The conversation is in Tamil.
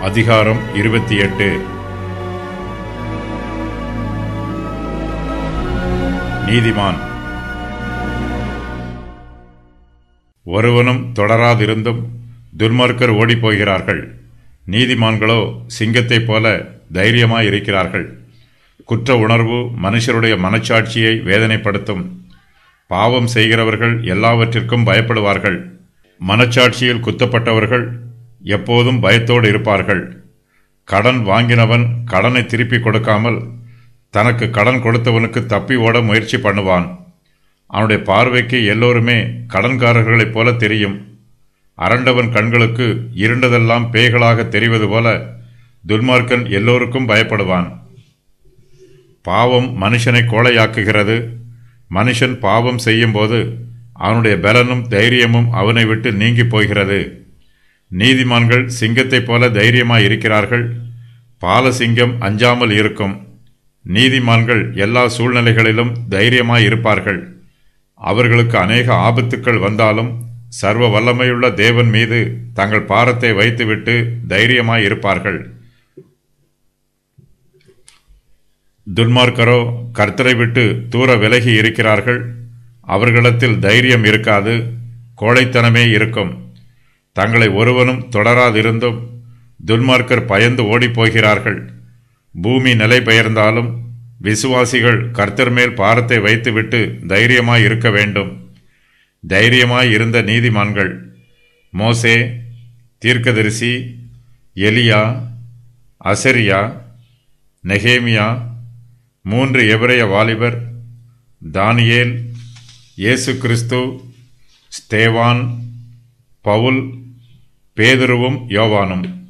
அதிகாரம் 28. நீதிமான். ஒருவனும் தொடராதிருந்தும் துன்மார்க்கர் ஓடிப்போகிறார்கள். நீதிமான்களோ சிங்கத்தைப் போல தைரியமாயிருக்கிறார்கள். குற்ற உணர்வு மனுஷருடைய மனச்சாட்சியை வேதனைப்படுத்தும். பாவம் செய்கிறவர்கள் எல்லாவற்றிற்கும் பயப்படுவார்கள். மனச்சாட்சியில் குத்தப்பட்டவர்கள் எப்போதும் பயத்தோடு இருப்பார்கள். கடன் வாங்கினவன் கடனை திருப்பி கொடுக்காமல் தனக்கு கடன் கொடுத்தவனுக்கு தப்பி ஓட முயற்சி பண்ணுவான். அவனுடைய பார்வைக்கு எல்லோருமே கடன்காரர்களைப் போல தெரியும். அரண்டவன் கண்களுக்கு இருண்டதெல்லாம் பேய்களாக தெரிவது போல துன்மார்க்கன் எல்லோருக்கும் பயப்படுவான். பாவம் மனுஷனை கோழையாக்குகிறது. மனுஷன் பாவம் செய்யும்போது அவனுடைய பலனும் தைரியமும் அவனை விட்டு நீங்கி போகிறது. நீதிமான்கள் சிங்கத்தைப் போல தைரியமாயிருக்கிறார்கள். பாலசிங்கம் அஞ்சாமல் இருக்கும். நீதிமான்கள் எல்லா சூழ்நிலைகளிலும் தைரியமாயிருப்பார்கள். அவர்களுக்கு அநேக ஆபத்துக்கள் வந்தாலும் சர்வ வல்லமையுள்ள தேவன் மீது தங்கள் பாரத்தை வைத்துவிட்டு தைரியமாயிருப்பார்கள். துன்மார்க்கரோ கர்த்தரை விட்டு தூர விலகி இருக்கிறார்கள். அவர்களிடத்தில் தைரியம் இருக்காது, கோழைத்தனமே இருக்கும். தங்களை ஒருவனும் தொடராதிருந்தும் துன்மார்க்கர் பயந்து ஓடிப்போகிறார்கள். பூமி நிலை பெயர்ந்தாலும் விசுவாசிகள் கர்த்தர் மேல் பாரத்தை வைத்துவிட்டு தைரியமாய் இருக்க வேண்டும். தைரியமாய் இருந்த நீதிமான்கள் மோசே, தீர்க்கதரிசி, எலியா, அசரியா, நெகேமியா, 3 எபிரெய வாலிபர், தானியேல், இயேசு கிறிஸ்து, ஸ்தேவான், பவுல், பேதுருவும் யோவானும்.